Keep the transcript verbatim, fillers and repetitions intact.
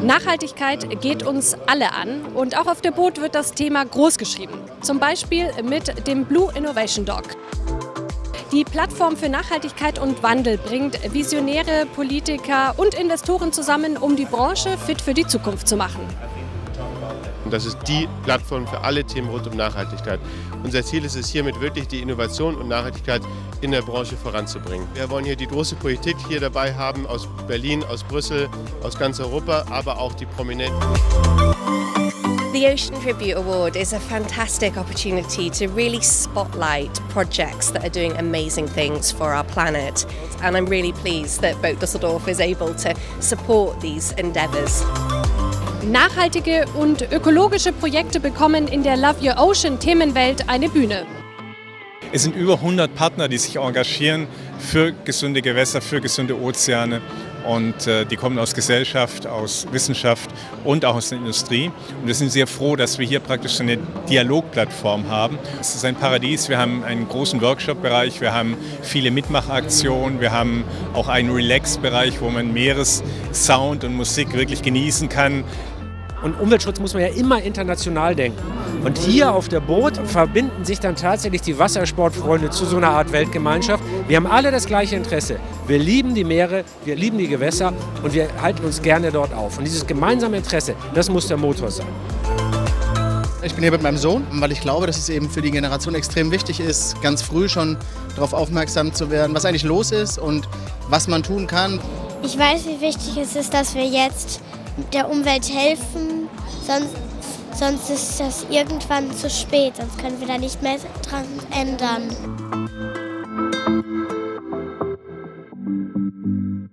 Nachhaltigkeit geht uns alle an und auch auf der Boot wird das Thema großgeschrieben. Zum Beispiel mit dem Blue Innovation Dock. Die Plattform für Nachhaltigkeit und Wandel bringt Visionäre, Politiker und Investoren zusammen, um die Branche fit für die Zukunft zu machen. Und das ist die Plattform für alle Themen rund um Nachhaltigkeit. Unser Ziel ist es hiermit wirklich, die Innovation und Nachhaltigkeit in der Branche voranzubringen. Wir wollen hier die große Politik hier dabei haben, aus Berlin, aus Brüssel, aus ganz Europa, aber auch die Prominenten. The Ocean Tribute Award is a fantastic opportunity to really spotlight projects that are doing amazing things for our planet. And I'm really pleased that Boat Düsseldorf is able to support these endeavours. Nachhaltige und ökologische Projekte bekommen in der Love Your Ocean Themenwelt eine Bühne. Es sind über hundert Partner, die sich engagieren für gesunde Gewässer, für gesunde Ozeane. Und äh, die kommen aus Gesellschaft, aus Wissenschaft und auch aus der Industrie. Und wir sind sehr froh, dass wir hier praktisch eine Dialogplattform haben. Es ist ein Paradies. Wir haben einen großen Workshop-Bereich, wir haben viele Mitmachaktionen, wir haben auch einen Relax-Bereich, wo man Meeressound und Musik wirklich genießen kann. Und Umweltschutz muss man ja immer international denken. Und hier auf der Boot verbinden sich dann tatsächlich die Wassersportfreunde zu so einer Art Weltgemeinschaft. Wir haben alle das gleiche Interesse. Wir lieben die Meere, wir lieben die Gewässer und wir halten uns gerne dort auf. Und dieses gemeinsame Interesse, das muss der Motor sein. Ich bin hier mit meinem Sohn, weil ich glaube, dass es eben für die Generation extrem wichtig ist, ganz früh schon darauf aufmerksam zu werden, was eigentlich los ist und was man tun kann. Ich weiß, wie wichtig es ist, dass wir jetzt der Umwelt helfen, sonst, sonst ist das irgendwann zu spät, sonst können wir da nicht mehr dran ändern.